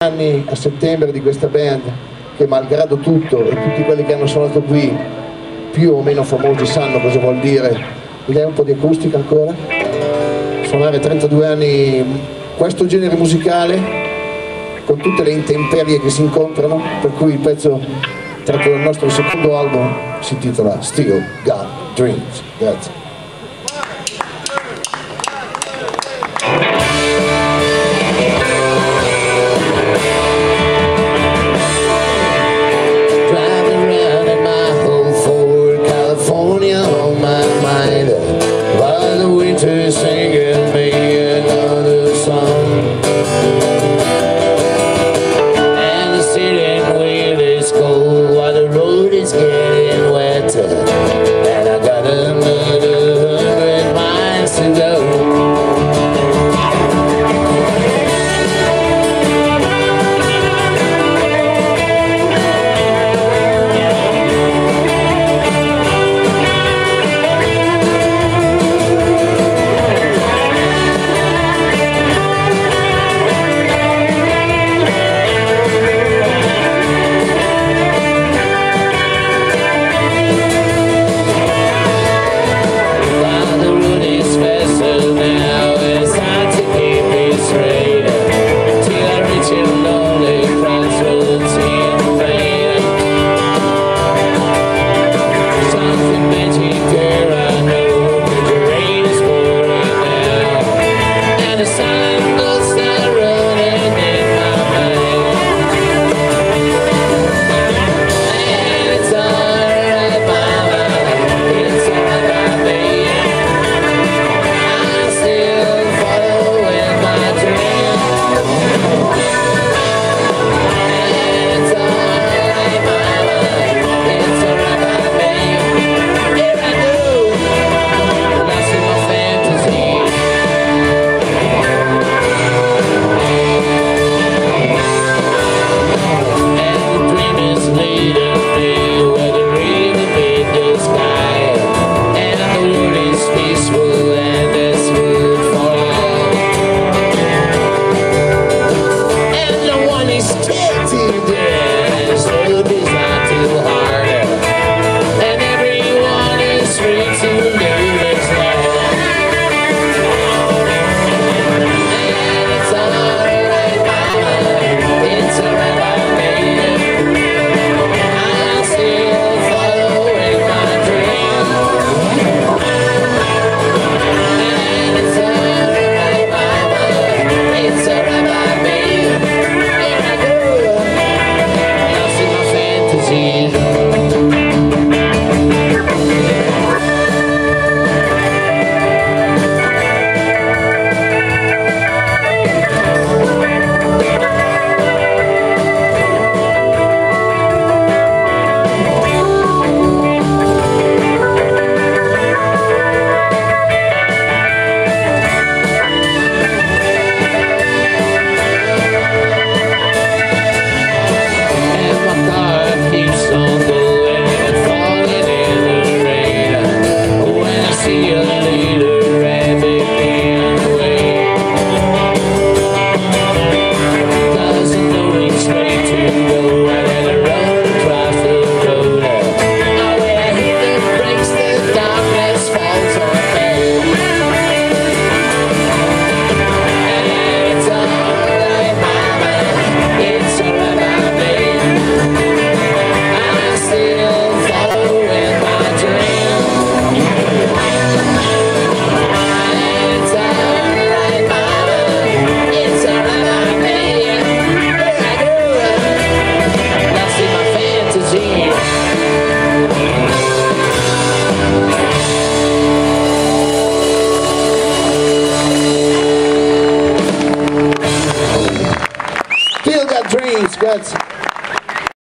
anni a settembre di questa band che, malgrado tutto, e tutti quelli che hanno suonato qui più o meno famosi sanno cosa vuol dire. Vediamo un po' di acustica ancora. Suonare 32 anni questo genere musicale con tutte le intemperie che si incontrano, per cui il pezzo tratto dal nostro secondo album si intitola Still Got Dreams. Grazie. Singing me another song, and the steering wheel is cold while the road is getting wetter, and I got another 100 miles to go. Still Got Dreams, grazie.